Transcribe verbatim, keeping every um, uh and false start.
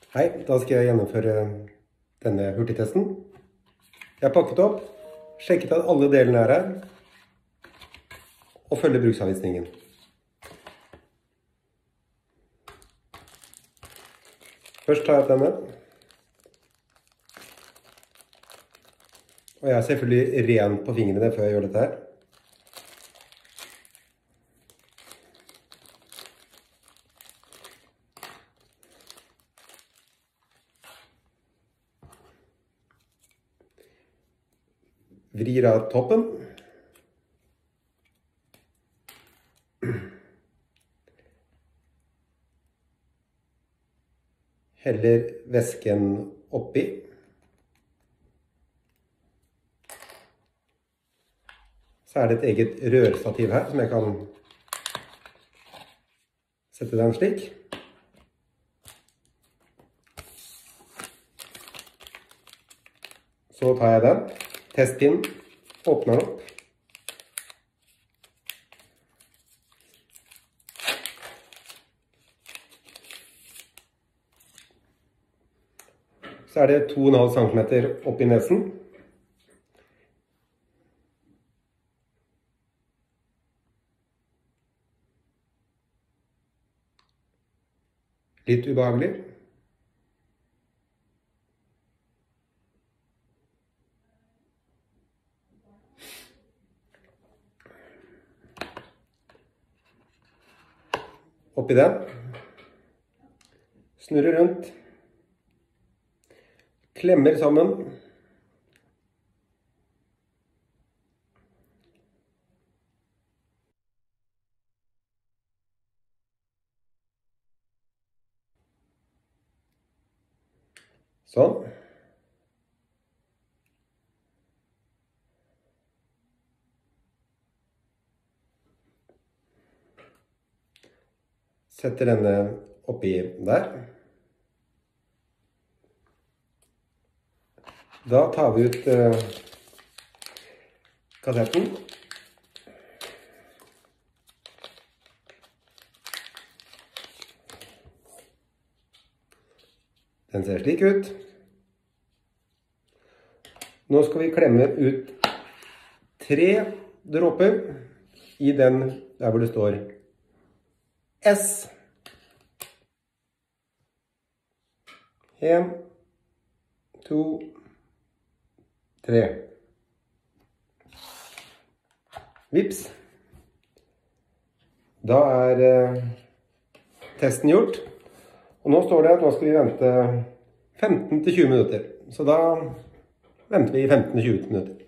Hei, da skal jeg gjennomføre denne hurtigtesten. Jeg har pakket opp, sjekket at alle delene er her, og følger bruksanvisningen. Først tar jeg opp denne. Og jeg er selvfølgelig ren på fingrene før jeg gjør dette her. Vrir av toppen. Heller væsken oppi. Så er det et eget rørstativ her, som jeg kan sette den slik. Så tar jeg den. Testpinnen, åpner den opp. Så er det to komma fem centimeter opp i nesen. Litt ubehagelig. Oppi den, snurrer rundt, klemmer sammen, sånn. Setter denne oppi der. Da tar vi ut uh, kassetten. Den ser slik ut. Nå skal vi klemme ut tre dråper i den der hvor det står S. En, to, tre. Vips. Da er eh, testen gjort. Og nå står det at nå skal vi vente femten til tjue minutter. Så da venter vi i femten til tjue minutter.